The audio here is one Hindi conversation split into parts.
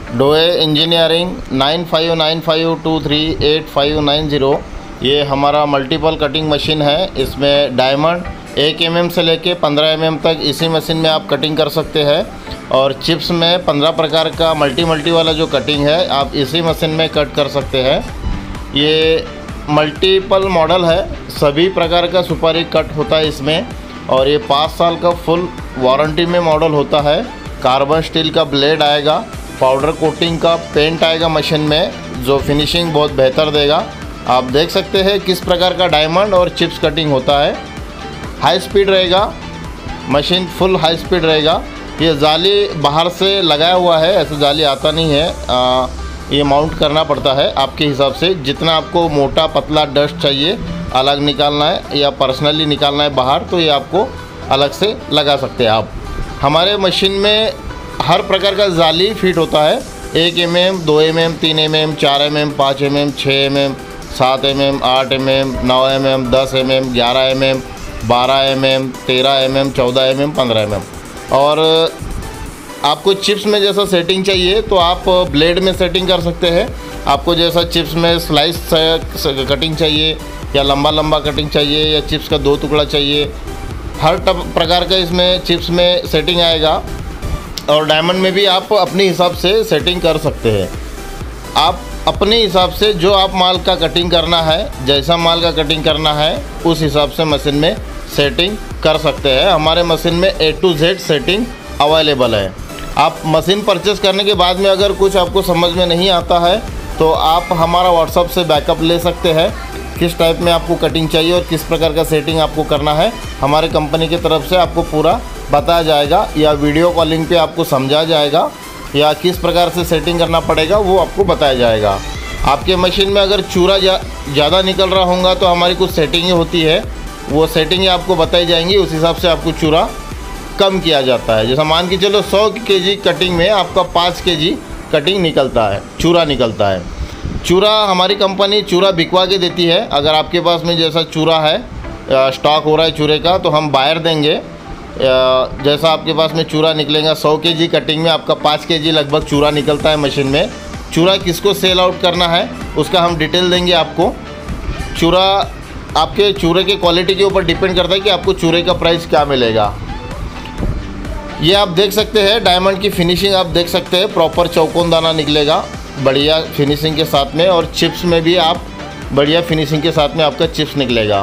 डोए इंजीनियरिंग 9595238590। ये हमारा मल्टीपल कटिंग मशीन है। इसमें डायमंड 1 mm से लेके 15 mm तक इसी मशीन में आप कटिंग कर सकते हैं। और चिप्स में 15 प्रकार का मल्टी वाला जो कटिंग है आप इसी मशीन में कट कर सकते हैं। ये मल्टीपल मॉडल है, सभी प्रकार का सुपारी कट होता है इसमें। और ये 5 साल का फुल वारंटी में मॉडल होता है। कार्बन स्टील का ब्लेड आएगा, पाउडर कोटिंग का पेंट आएगा मशीन में, जो फिनिशिंग बहुत बेहतर देगा। आप देख सकते हैं किस प्रकार का डायमंड और चिप्स कटिंग होता है। हाई स्पीड रहेगा मशीन, फुल हाई स्पीड रहेगा। ये जाली बाहर से लगाया हुआ है, ऐसे जाली आता नहीं है। ये माउंट करना पड़ता है आपके हिसाब से। जितना आपको मोटा पतला डस्ट चाहिए अलग निकालना है या पर्सनली निकालना है बाहर, तो ये आपको अलग से लगा सकते हैं आप। हमारे मशीन में हर प्रकार का जाली फिट होता है। 1 mm, 2 mm, 3 mm, 4 mm, 5 mm, 6 mm, 7 mm, 8 mm, 9 mm, 10 mm, 11 mm, 12 mm, 13 mm, 14 mm, 15 mm। और आपको चिप्स में जैसा सेटिंग चाहिए तो आप ब्लेड में सेटिंग कर सकते हैं। आपको जैसा चिप्स में स्लाइस कटिंग चाहिए या लंबा कटिंग चाहिए या चिप्स का 2 टुकड़ा चाहिए, हर प्रकार का इसमें चिप्स में सेटिंग आएगा। और डायमंड में भी आप अपने हिसाब से सेटिंग कर सकते हैं। आप अपने हिसाब से जो आप माल का कटिंग करना है, जैसा माल का कटिंग करना है उस हिसाब से मशीन में सेटिंग कर सकते हैं। हमारे मशीन में A to Z setting available है। आप मशीन परचेस करने के बाद में अगर कुछ आपको समझ में नहीं आता है तो आप हमारा व्हाट्सएप से बैकअप ले सकते हैं। किस टाइप में आपको कटिंग चाहिए और किस प्रकार का सेटिंग आपको करना है, हमारे कंपनी की तरफ से आपको पूरा बताया जाएगा, या वीडियो कॉलिंग पे आपको समझाया जाएगा, या किस प्रकार से सेटिंग करना पड़ेगा वो आपको बताया जाएगा। आपके मशीन में अगर चूरा ज़्यादा निकल रहा होगा तो हमारी कुछ सेटिंगें होती है, वो सेटिंगें आपको बताई जाएंगी। उस हिसाब से आपको चूरा कम किया जाता है। जैसा मान के चलो 100 kg कटिंग में आपका 5 kg कटिंग निकलता है, चूरा निकलता है। चूरा हमारी कंपनी चूरा बिकवा के देती है। अगर आपके पास में जैसा चूरा है, स्टॉक हो रहा है चूरे का, तो हम बायर देंगे। जैसा आपके पास में चूरा निकलेगा 100 kg कटिंग में आपका 5 kg लगभग चूरा निकलता है मशीन में। चूरा किसको सेल आउट करना है उसका हम डिटेल देंगे आपको। चूरा आपके चूरे के क्वालिटी के ऊपर डिपेंड करता है कि आपको चूरे का प्राइस क्या मिलेगा। ये आप देख सकते हैं डायमंड की फिनिशिंग, आप देख सकते हैं प्रॉपर चौकोन दाना निकलेगा बढ़िया फिनिशिंग के साथ में। और चिप्स में भी आप बढ़िया फिनिशिंग के साथ में आपका चिप्स निकलेगा।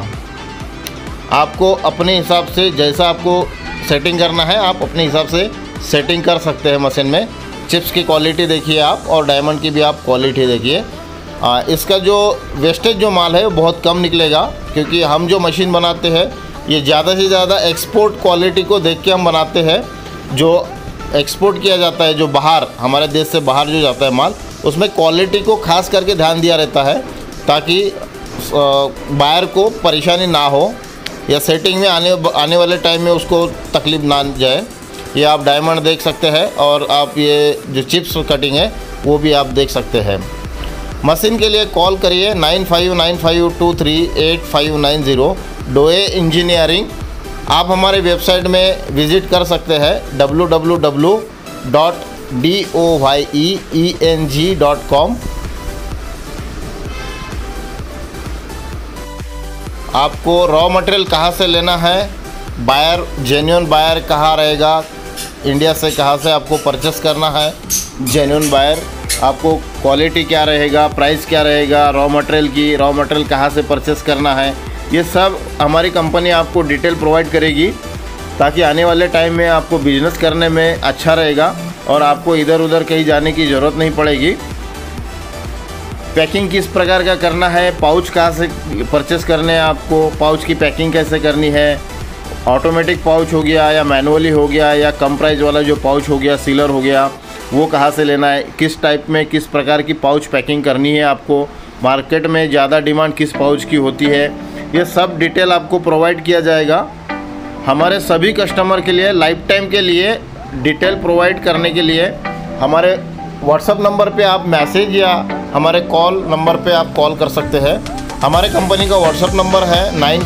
आपको अपने हिसाब से जैसा आपको सेटिंग करना है आप अपने हिसाब से सेटिंग कर सकते हैं मशीन में। चिप्स की क्वालिटी देखिए आप, और डायमंड की भी आप क्वालिटी देखिए। इसका जो वेस्टेज जो माल है वो बहुत कम निकलेगा, क्योंकि हम जो मशीन बनाते हैं ये ज़्यादा से ज़्यादा एक्सपोर्ट क्वालिटी को देख के हम बनाते हैं। जो एक्सपोर्ट किया जाता है, जो बाहर हमारे देश से बाहर जो जाता है माल, उसमें क्वालिटी को खास करके ध्यान दिया रहता है ताकि बायर को परेशानी ना हो या सेटिंग में आने वाले टाइम में उसको तकलीफ ना जाए। ये आप डायमंड देख सकते हैं, और आप ये जो चिप्स कटिंग है वो भी आप देख सकते हैं। मशीन के लिए कॉल करिए 9595238590 डोए इंजीनियरिंग। आप हमारे वेबसाइट में विज़िट कर सकते हैं www.doyeeng.com। आपको रॉ मटेरियल कहाँ से लेना है, बायर जेन्युइन बायर कहाँ रहेगा, इंडिया से कहाँ से आपको परचेस करना है, जेन्युइन बायर, आपको क्वालिटी क्या रहेगा, प्राइस क्या रहेगा, रॉ मटेरियल कहाँ से परचेस करना है, ये सब हमारी कंपनी आपको डिटेल प्रोवाइड करेगी, ताकि आने वाले टाइम में आपको बिजनेस करने में अच्छा रहेगा और आपको इधर उधर कहीं जाने की ज़रूरत नहीं पड़ेगी। पैकिंग किस प्रकार का करना है, पाउच कहाँ से परचेस करने हैं, आपको पाउच की पैकिंग कैसे करनी है, ऑटोमेटिक पाउच हो गया या मैनुअली हो गया या कम प्राइस वाला जो पाउच हो गया, सीलर हो गया, वो कहाँ से लेना है, किस टाइप में किस प्रकार की पाउच पैकिंग करनी है, आपको मार्केट में ज़्यादा डिमांड किस पाउच की होती है, ये सब डिटेल आपको प्रोवाइड किया जाएगा। हमारे सभी कस्टमर के लिए लाइफ टाइम के लिए डिटेल प्रोवाइड करने के लिए हमारे व्हाट्सएप नंबर पे आप मैसेज या हमारे कॉल नंबर पे आप कॉल कर सकते हैं। हमारे कंपनी का व्हाट्सएप नंबर है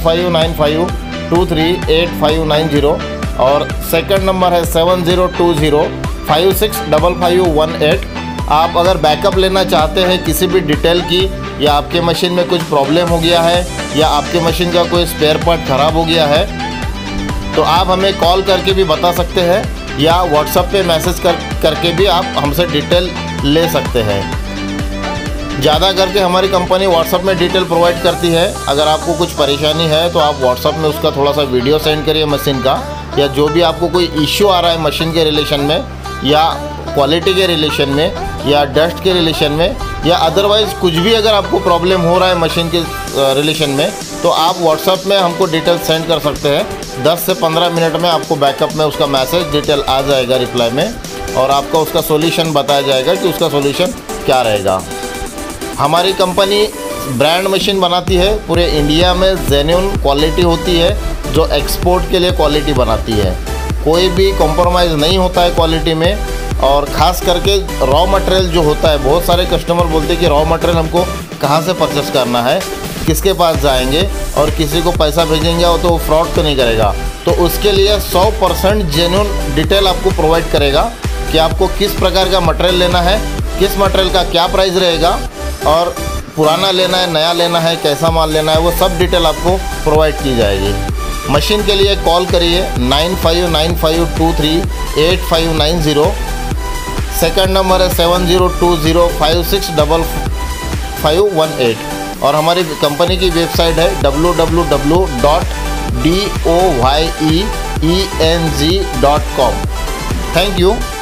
9595238590 और सेकंड नंबर है 7020565518। आप अगर बैकअप लेना चाहते हैं किसी भी डिटेल की, या आपके मशीन में कुछ प्रॉब्लम हो गया है, या आपके मशीन का कोई स्पेयर पार्ट ख़राब हो गया है, तो आप हमें कॉल करके भी बता सकते हैं, या व्हाट्सएप पे मैसेज करके भी आप हमसे डिटेल ले सकते हैं। ज़्यादा करके हमारी कंपनी व्हाट्सएप में डिटेल प्रोवाइड करती है। अगर आपको कुछ परेशानी है तो आप व्हाट्सएप में उसका थोड़ा सा वीडियो सेंड करिए मशीन का, या जो भी आपको कोई इश्यू आ रहा है मशीन के रिलेशन में, या क्वालिटी के रिलेशन में, या डस्ट के रिलेशन में, या अदरवाइज़ कुछ भी अगर आपको प्रॉब्लम हो रहा है मशीन के रिलेशन में, तो आप व्हाट्सएप में हमको डिटेल सेंड कर सकते हैं। 10 से 15 मिनट में आपको बैकअप में उसका मैसेज डिटेल आ जाएगा रिप्लाई में, और आपका उसका सॉल्यूशन बताया जाएगा कि उसका सॉल्यूशन क्या रहेगा। हमारी कंपनी ब्रांड मशीन बनाती है, पूरे इंडिया में जेन्युइन क्वालिटी होती है, जो एक्सपोर्ट के लिए क्वालिटी बनाती है। कोई भी कॉम्प्रोमाइज़ नहीं होता है क्वालिटी में। और ख़ास करके रॉ मटेरियल जो होता है, बहुत सारे कस्टमर बोलते हैं कि रॉ मटेरियल हमको कहाँ से परचेस करना है, किसके पास जाएंगे, और किसी को पैसा भेजेंगे और तो वो फ्रॉड तो नहीं करेगा। तो उसके लिए 100% जेन्युइन डिटेल आपको प्रोवाइड करेगा कि आपको किस प्रकार का मटेरियल लेना है, किस मटेरियल का क्या प्राइस रहेगा, और पुराना लेना है, नया लेना है, कैसा माल लेना है, वो सब डिटेल आपको प्रोवाइड की जाएगी। मशीन के लिए कॉल करिए 9595238590। सेकंड नंबर है 7020565518, और हमारी कंपनी की वेबसाइट है www.doyeng.com। Thank you.